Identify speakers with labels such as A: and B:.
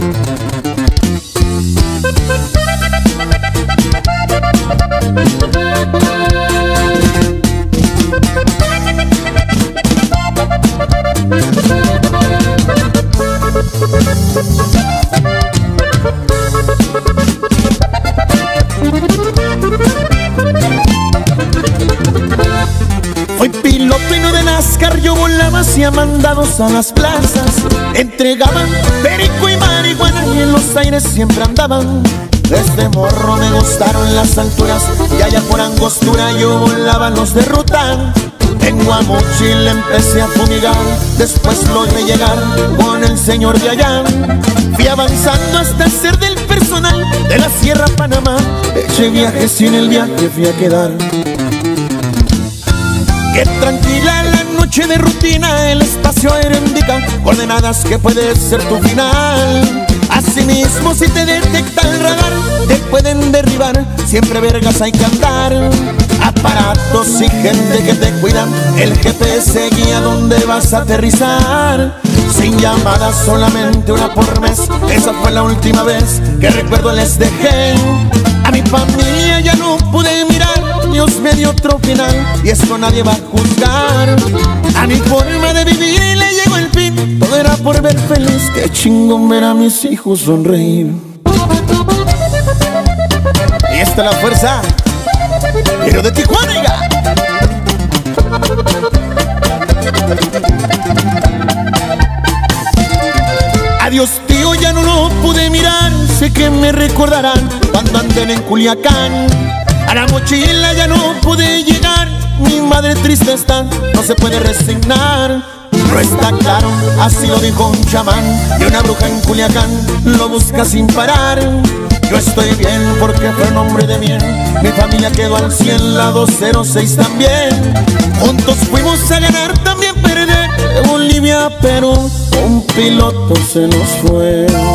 A: Fui piloto y no de NASCAR, yo volaba hacia mandados a las plazas. Entregaban perico y marihuana y en los aires siempre andaban. Desde morro me gustaron las alturas y allá por Angostura yo volaba los de ruta. En Guamuchil empecé a fumigar, después logré llegar con el señor de allá. Fui avanzando hasta ser del personal de la Sierra Panamá. Eché viaje sin el viaje fui a quedar. Qué tranquila la noche de rutina, el espacio aéreo indica coordenadas que puede ser tu final. Asimismo, si te detecta el radar, te pueden derribar, siempre vergas hay que andar. Aparatos y gente que te cuidan, el GPS guía donde vas a aterrizar. Sin llamadas, solamente una por mes, esa fue la última vez que recuerdo les dejé. A mi familia ya no pude mirar, Dios me dio otro final y esto nadie va a juzgar. A mi forma de vivir le llegó el fin, todo era por ver feliz, qué chingón ver a mis hijos sonreír. Y esta es la fuerza, pero de Tijuana, oiga. Adiós tío, ya no lo pude mirar, sé que me recordarán cuando anden en Culiacán. A la mochila ya no pude llegar, mi madre triste está, no se puede resignar. No está claro, así lo dijo un chamán, y una bruja en Culiacán lo busca sin parar. Yo estoy bien porque fue un hombre de bien, mi familia quedó al 100, la 206 también. Juntos fuimos a ganar, también perder, Bolivia, Perú, un piloto se nos fue.